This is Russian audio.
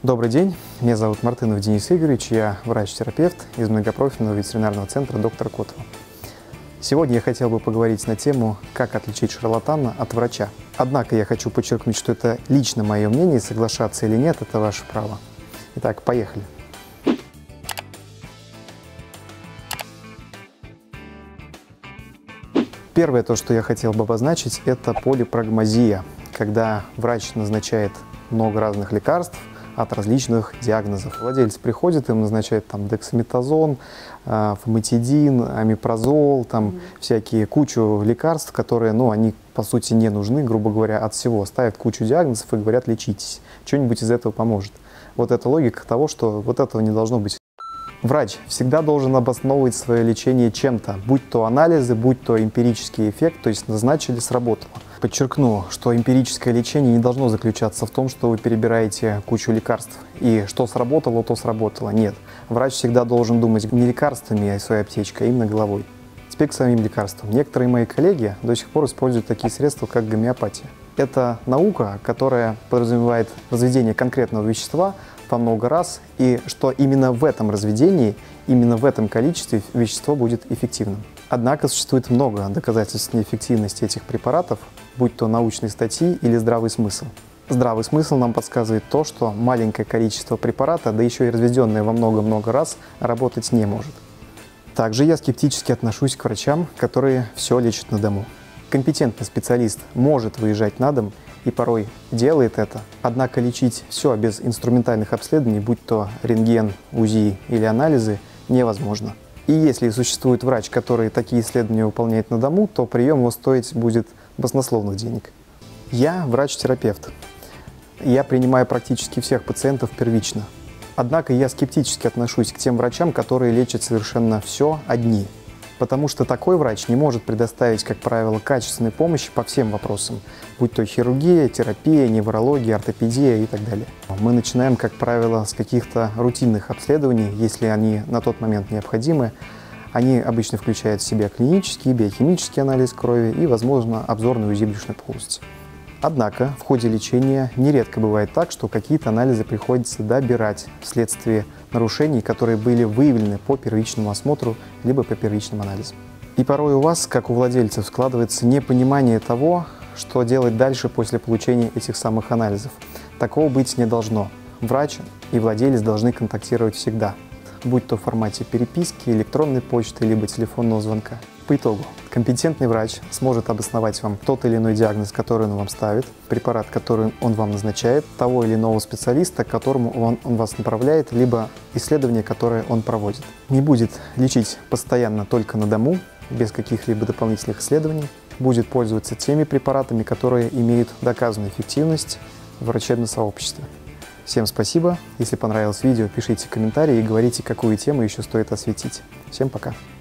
Добрый день, меня зовут Мартынов Денис Игоревич, я врач-терапевт из многопрофильного ветеринарного центра «Доктор Котова». Сегодня я хотел бы поговорить на тему, как отличить шарлатана от врача. Однако я хочу подчеркнуть, что это лично мое мнение, соглашаться или нет – это ваше право. Итак, поехали. Первое, то, что я хотел бы обозначить, это полипрагмазия, когда врач назначает много разных лекарств от различных диагнозов. Владелец приходит, им назначает там дексаметазон, фамотидин, амипрозол, всякие кучу лекарств, которые, они по сути не нужны, грубо говоря, от всего. Ставят кучу диагнозов и говорят: лечитесь, что-нибудь из этого поможет. Вот это логика того, что вот этого не должно быть. Врач всегда должен обосновывать свое лечение чем-то, будь то анализы, будь то эмпирический эффект, то есть назначили, сработало. Подчеркну, что эмпирическое лечение не должно заключаться в том, что вы перебираете кучу лекарств, и что сработало, то сработало. Нет. Врач всегда должен думать не лекарствами своей аптечкой, а именно головой. Теперь к самим лекарствам. Некоторые мои коллеги до сих пор используют такие средства, как гомеопатия. Это наука, которая подразумевает разведение конкретного вещества по много раз, и что именно в этом разведении, именно в этом количестве вещество будет эффективным. Однако существует много доказательств неэффективности этих препаратов, будь то научные статьи или здравый смысл. Здравый смысл нам подсказывает то, что маленькое количество препарата, да еще и разведенное во много-много раз, работать не может. Также я скептически отношусь к врачам, которые все лечат на дому. Компетентный специалист может выезжать на дом и порой делает это, однако лечить все без инструментальных обследований, будь то рентген, УЗИ или анализы, невозможно. И если существует врач, который такие исследования выполняет на дому, то прием его стоить будет баснословных денег. Я врач-терапевт. Я принимаю практически всех пациентов первично. Однако я скептически отношусь к тем врачам, которые лечат совершенно все одни. Потому что такой врач не может предоставить, как правило, качественной помощи по всем вопросам, будь то хирургия, терапия, неврология, ортопедия и так далее. Мы начинаем, как правило, с каких-то рутинных обследований, если они на тот момент необходимы. Они обычно включают в себя клинический, биохимический анализ крови и, возможно, обзорный УЗИ брюшной полости. Однако в ходе лечения нередко бывает так, что какие-то анализы приходится добирать вследствие нарушений, которые были выявлены по первичному осмотру либо по первичным анализам. И порой у вас, как у владельцев, складывается непонимание того, что делать дальше после получения этих самых анализов. Такого быть не должно. Врач и владелец должны контактировать всегда, будь то в формате переписки, электронной почты, либо телефонного звонка. По итогу, компетентный врач сможет обосновать вам тот или иной диагноз, который он вам ставит, препарат, который он вам назначает, того или иного специалиста, к которому он вас направляет, либо исследование, которое он проводит. Не будет лечить постоянно только на дому, без каких-либо дополнительных исследований, будет пользоваться теми препаратами, которые имеют доказанную эффективность в врачебном сообществе. Всем спасибо. Если понравилось видео, пишите комментарии и говорите, какую тему еще стоит осветить. Всем пока.